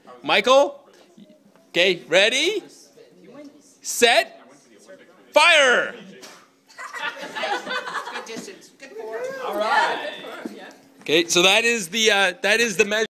Michael? Okay, ready? Set. Fire! Good distance. Good form. All right. Okay, so that is the measure.